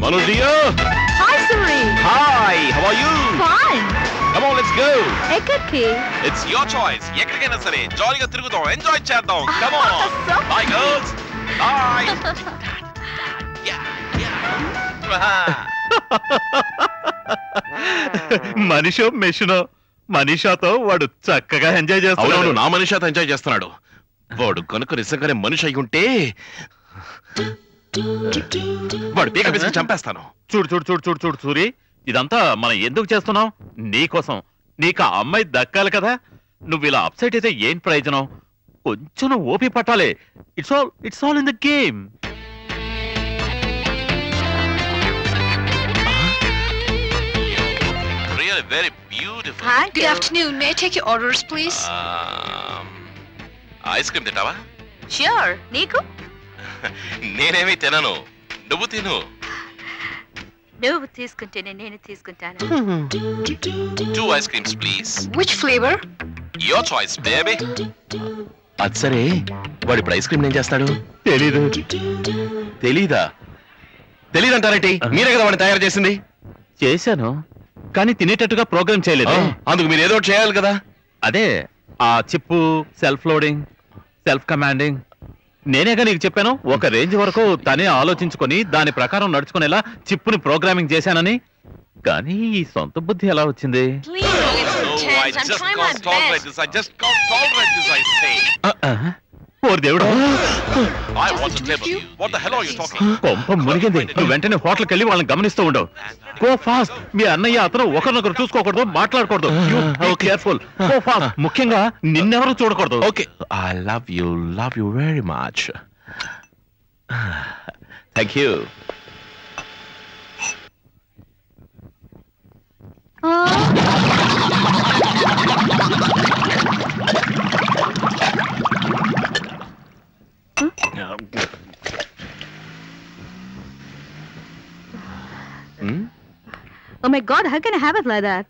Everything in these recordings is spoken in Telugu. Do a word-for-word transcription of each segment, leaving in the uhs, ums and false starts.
Hello dear. Hi Suri. Hi, how are you? Fine. Come on, let's go. Ekkaki. It's your choice. ఎక్కడికైనా సరే జాలీగా తిరుగుదాం, ఎంజాయ్ చేద్దాం. Come on. So Bye girls. Bye. Yeah, yeah. మనిషో మెషినో మనీషాతో వాడు చక్కగా ఎంజాయ్ చేస్తున్నాడు. నా మనీషాతో ఎంజాయ్ చేస్తున్నాడు. వాడు కనుక నిజంగానే మనిషి అయి ఉంటే వాడు పీక పిసికి చంపేస్తాను. చూడు చూడు చూడు చూడు చూడు సూరి, ఇదంతా మనం ఎందుకు చేస్తున్నాం? నీకోసం. నీకు ఆ అమ్మాయి దక్కాలి కదా. నువ్వు ఇలా అప్సెట్ అయితే ఏం ప్రయోజనం? కొంచెం ఓపి పట్టాలి. It's all it's all in the game. Really very beautiful. Hi, Good afternoon. May I take your orders, please? Um, ice cream తింటావా? Sure. నీకు? నేనేమీ తినను, నువ్వు తిను. నువ్వు తీసుకుంటేనే నేను తీసుకుంటాను. Two ice creams please. Which flavor? Your choice baby. అది సరే, వాడు ఇప్పుడు ఐస్ క్రీమ్ ఏం చేస్తాడు? తెలీదు. తెలీదా? తెలీదంటారేంటి? మీరే కదా వాడిని తయారు చేసింది. చేశాను, కానీ తినేటట్టుగా ప్రోగ్రామ్ చేయలేదు. అందుకు మీరు ఏదో చేయాలి కదా. అదే ఆ chip, self loading, self commanding. నేనేగా నీకు చెప్పాను, ఒక రేంజ్ వరకు తనే ఆలోచించుకొని దాని ప్రకారం నడుచుకునేలా చిప్పుని ప్రోగ్రామింగ్ చేశానని. కానీ ఈ సొంత బుద్ధి ఎలా వచ్చింది? I just can't tolerate this. I just can't tolerate this, I say. ఓర్ దేవుడా, I want to table. What the hell are you talking? కొంప మునిగింది. నువ్వు వెంటనే హోటల్కి వెళ్ళి వాళ్ళని గమనిస్తూ ఉండవు. Go fast. మీ అన్నయ్య అతను ఒకరినొకరు చూసుకోకూడదు, మాట్లాడకూడదు. Careful, go fast. ముఖ్యంగా నిన్నెవరు చూడకూడదు. Okay. I love you, love you very much. Thank you. Hmm? Oh my God, how can I have it like that?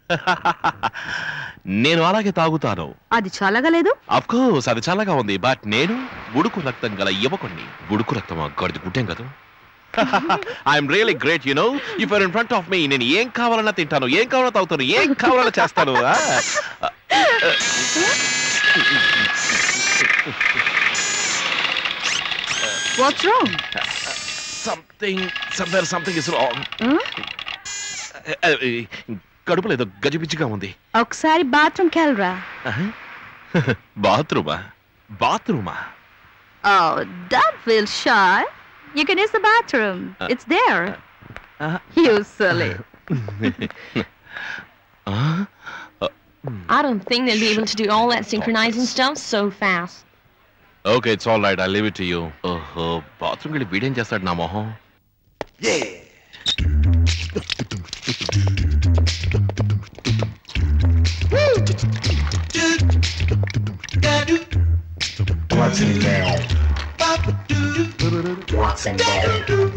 నేను అలాగే తాగుతాను. అది చల్లగా లేదు? ఆఫ్ కోర్స్ అది చల్లగా ఉంది, బట్ నేను బుడుకు రక్తం గల యువకుణ్ణి. బుడుకు రక్తం గడిది గుట్టేం కదా. I'm really great, you know. If you're in front of me, నేను ఏం కావాలన్నా తింటాను, ఏం కావాలన్నా తాగుతాను, ఏం కావాలన్నా చేస్తాను. What's wrong? Something, somewhere something is wrong. కడుపులో ఏదో గజిబిజిగా ఉంది. ఒకసారి బాత్రూమ్కి వెళ్ళరా. బాత్రూమా? బాత్రూమా? Oh, don't feel shy. You can use the bathroom. Uh, it's there. Uh, uh, you silly. uh, uh, I don't think they'll be able to do all that synchronizing stuff so fast. Okay, it's all right. I'll leave it to you. Oh, bathroom ki video em chestadu na moham. Yeah. What's in there? What's in there?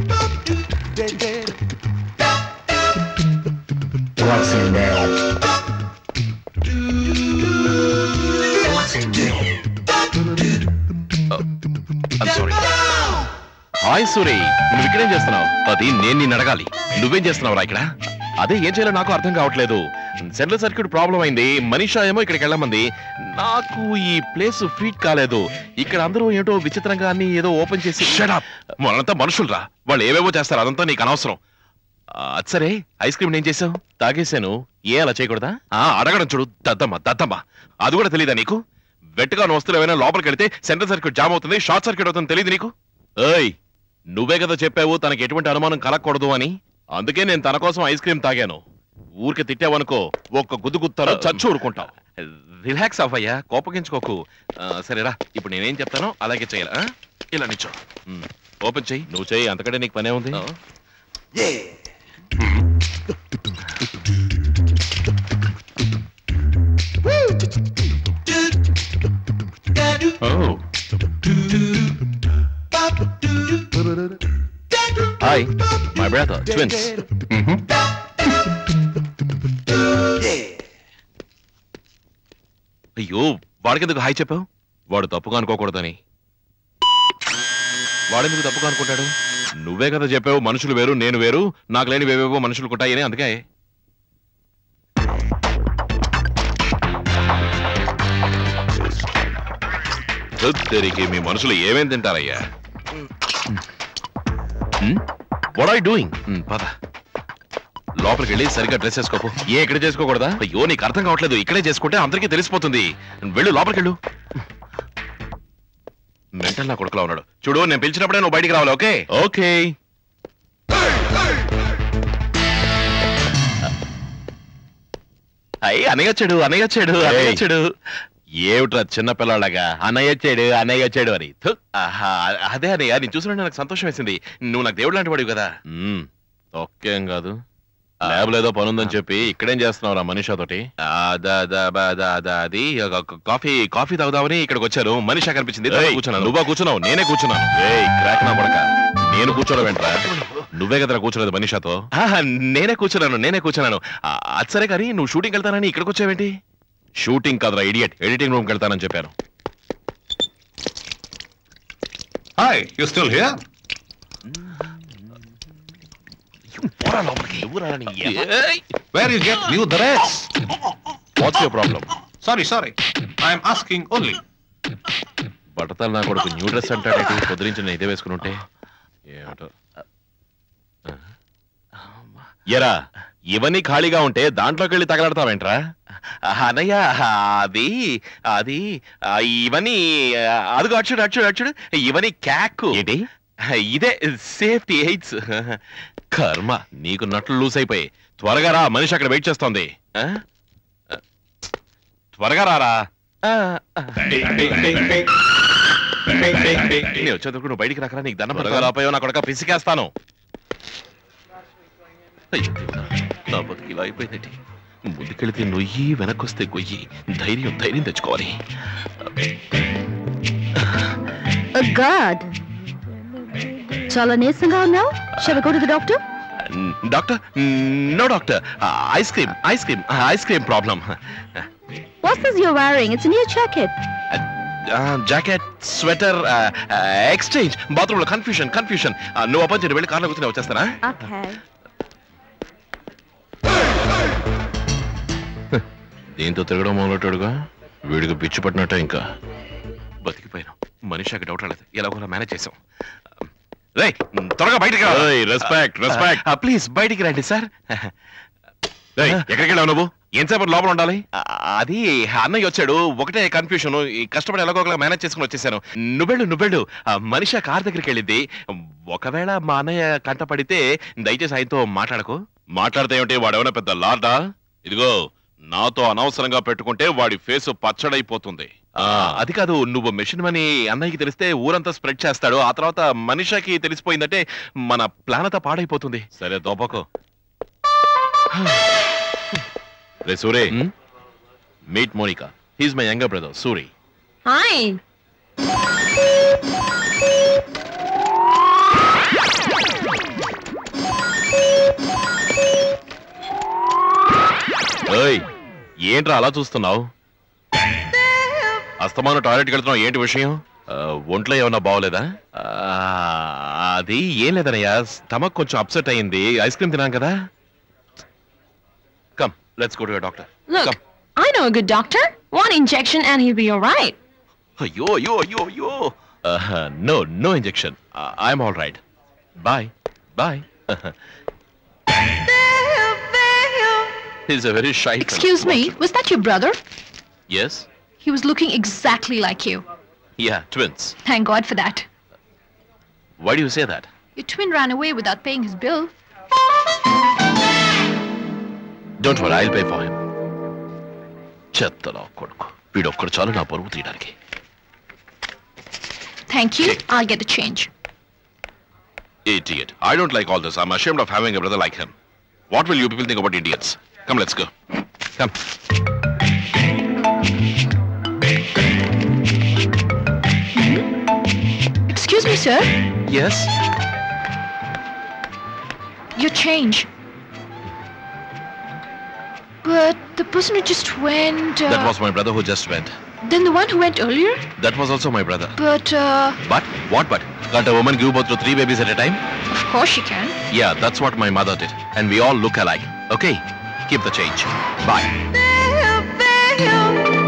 What's in there? What's in there? I'm sorry. Hi Suri, నువ్వు ఇక్కడేం చేస్తున్నావు? అది నేను నిన్ను అడగాలి. నువ్వేం చేస్తున్నావురా ఇక్కడ? అదే ఏం చేయాలో నాకు అర్థం కావట్లేదు. సెంట్రల్ సర్క్యూట్ ప్రాబ్లం అయింది. మనీషా ఏమో ఇక్కడికి వెళ్ళమంది. నాకు ఈ ప్లేస్ ఫీట్ కాలేదు. ఇక్కడ అందరూ ఏంటో విచిత్రంగా అన్ని ఏదో ఓపెన్ చేసి మనంతా మనుషులరా, వాళ్ళు ఏవేవో చేస్తారు, అదంతా నీకు అనవసరం. అది సరే, ఐస్ క్రీమ్ ఏం చేసావు? తాగేశాను. ఏ అలా చేయకూడదా? అడగడం చూడు, దద్దమ్మ దద్దమ్మ. అది కూడా తెలీదా నీకు? వెట్టుగా వస్తువులు ఏమైనా లోపలికి వెళితే సెంట్రల్ సర్క్యూట్ జామ్ అవుతుంది, షార్ట్ సర్క్యూట్ అవుతుంది, తెలియదు నీకు? ఏయ్, నువ్వే కదా చెప్పావు తనకి ఎటువంటి అనుమానం కలగకూడదు అని. అందుకే నేను తన కోసం ఐస్ క్రీమ్ తాగాను. ఊరికి తిట్టావనుకో, ఒక్క గుద్దు గుత్తారో చచ్చు ఊరుకుంటావు. రిలాక్స్ అవ్వయ్యా, కోపగించుకోకు. సరేరా, ఇప్పుడు నేనేం చెప్తానో అలాగే చేయాలా? ఇలా నిచ్చో, ఓపెన్ చెయ్యి. నువ్వు చెయ్యి, అంతకంటే నీకు పనే ఉంది. Hi, my brother, twins. Mm-hmm. అయ్యో, వాడికెందుకు హాయ్ చెప్పావు? వాడు తప్పుగా అనుకోకూడదని. వాడెందుకు తప్పుగా అనుకుంటాడు? నువ్వే కదా చెప్పావు మనుషులు వేరు నేను వేరు, నాకు లేని వేవేవో మనుషులు కుట్టాయని. అందుకే తిరిగి మీ మనుషులు ఏమేం తింటారయ్యా? What are doing? పద లోపలికి వెళ్ళి సరిగ్గా డ్రెస్ చేసుకోకు. ఏ ఇక్కడ చేసుకోకూడదా? అయ్యో నీకు అర్థం కావట్లేదు. ఇక్కడే చేసుకుంటే అందరికీ తెలిసిపోతుంది. వెళ్ళు లోపలికి వెళ్ళు. మెంటల్ నా కొడుకులా ఉన్నాడు. చూడు నేను పిలిచినప్పుడే నువ్వు బయటికి రావాలి. Okay okay. అయ్యి అనయ్యొచ్చాడు అనయ్యొచ్చాడు అనయ్యొచ్చాడు. ఏమిట్రా చిన్న పిల్లలాగా అన్నయ్యొచ్చాడు అన్నయ్యొచ్చాడు అని. అదే అన్నయ్య నేను చూసినట్టు నాకు సంతోషం వేసింది. నువ్వు నాకు దేవుడు లాంటి వాడివి కదా. ఓకేం కాదు, ల్యాబ్ లేదో పనుందని చెప్పి ఇక్కడేం చేస్తున్నావురా మనీషాతోటి? అది కాఫీ కాఫీ తాగుదామని ఇక్కడికి వచ్చారు. మనీషా కనిపించింది, కూర్చున్నాను. నువ్వా కూర్చున్నావు? నేనే కూర్చున్నాను. ఏయ్ క్రాక్ నా పడక, నేను కూర్చోవడం ఏంట్రా? నువ్వే కదరా కూర్చోలేదు మనీషాతో? నేనే కూర్చున్నాను నేనే కూర్చున్నాను. అది సరే కానీ నువ్వు షూటింగ్ వెళ్తానని ఇక్కడికి వచ్చావేంటి? షూటింగ్ కదరా ఇడియట్, ఎడిటింగ్ రూమ్కి వెళ్తానని చెప్పాను. Hi, you still here? Where you get new dress? What's your problem? Sorry, sorry. I am asking only. బట్టతల నా కొడుకు న్యూ డ్రెస్ అంటాడేంటి? పొద్దురించి నేను ఇదే వేసుకుని ఉంటే ఏమిటో. ఎరా ఇవన్నీ ఖాళీగా ఉంటే దాంట్లోకి వెళ్ళి తగలాడతావేంట్రా? అన్నయ్య అది అది ఇవన్నీ అదిగో అచ్చుడు అచ్చుడు అచ్చుడు ఇవన్నీ క్యాక్. ఏంటి ఇదే సేఫ్టీ ఎయిడ్స్. కర్మ నీకు నట్లు లూస్ అయిపోయి. త్వరగా రా, మనిషి అక్కడ వెయిట్ చేస్తోంది. త్వరగా రారా. నేను వచ్చేందుకు నువ్వు బయటికి రాకరా. నీకు దండం త్వరగా రాపోయావు నా కొడుక, పిసికేస్తాను. నా బతుకు ఇలా అయిపోయింది. ముందుకెళితే నొయ్యి, వెనక్కొస్తే గొయ్యి. ధైర్యం ధైర్యం తెచ్చుకోవాలి. చాలా నీరసంగా ఉన్నావు. Shall we go to the doctor? Doctor? No doctor. Uh, ice cream. Ice cream. Uh, ice cream problem. What's this you're wearing? It's a new jacket. Uh, uh, jacket, sweater, uh, uh, exchange. Bathroom lo confusion, confusion. Uh, no open cheyandi, velli car lo kuchuni vachestana. Okay. దీంతో తిరగడం మొదలెట్టాడుగా. వీడికి పిచ్చి పట్టినట్టే. ఇంకా బతికిపోయాను. మనిషికి డౌట్ రాలేదు. ఎలాగోలా మేనేజ్ చేసాం. రేయ్ త్వరగా బయటికి రా. Respect respect. ప్లీజ్ బయటికి రండి సార్. ఎక్కడికి వెళ్ళావు నువ్వు? ఎంతసేపు లోపల ఉండాలి? అది అన్నయ్య వచ్చాడు, ఒకటే కన్ఫ్యూషన్. కష్టపడి ఎలాగో ఒకలా మేనేజ్ చేసుకుని వచ్చేసాను. నువ్వెళ్ళు నువ్వెళ్ళు. మనిషి కార్ దగ్గరికి వెళ్ళింది. ఒకవేళ మా అన్నయ్య కంట పడితే దయచేసి ఆయనతో మాట్లాడకు. మాట్లాడితే ఏమిటి? వాడేమైనా పెద్ద లార్డా? ఇదిగో నాతో అనవసరంగా పెట్టుకుంటే వాడి ఫేస్ పచ్చడైపోతుంది. అది కాదు, నువ్వు మెషిన్ అని అన్నయ్యకి తెలిస్తే ఊరంతా స్ప్రెడ్ చేస్తాడు. ఆ తర్వాత మనిషికి తెలిసిపోయిందంటే మన ప్లాన్ అంతా పాడైపోతుంది. సరే దోపకు. రే Suri, meet Monica. He's my younger brother Suri. Hi. ఏయ్ ఏంట్రా అలా చూస్తున్నావు? అస్తమానం టాయిలెట్కి వెళ్తున్నావు, ఏంటి విషయం? ఒంట్లో ఏమన్నా బాగోలేదా? అది ఏం లేదనయ్యా, స్టమక్ కొంచెం అప్సెట్ అయింది. ఐస్ క్రీమ్ తినాం కదా. Come let's go to your doctor. Look, I know a good doctor. One injection and he'll be all right. అయ్యో అయ్యో అయ్యో అయ్యో. No no injection. I'm all right. Bye bye. He's a very shy. Excuse me, was that your brother? Yes. He was looking exactly like you. Yeah, twins. Thank God for that. Why do you say that? Your twin ran away without paying his bill. Don't worry, I'll pay for him. చెత్తలో కొడుకు వీడొక్కడు చాలు నా పరువు తీయడానికి. Thank you. Okay. I'll get the change. Idiot. I don't like all this. I'm ashamed of having a brother like him. What will you people think about idiots? Come, let's go. Come. Excuse me, sir. Yes? Your change. But the person who just went... Uh... That was my brother who just went. Then the one who went earlier? That was also my brother. But, uh, But? What but? Can't a woman give birth to three babies at a time? of course she can. Yeah, that's what my mother did. And we all look alike. Okay? Keep the change. Bye.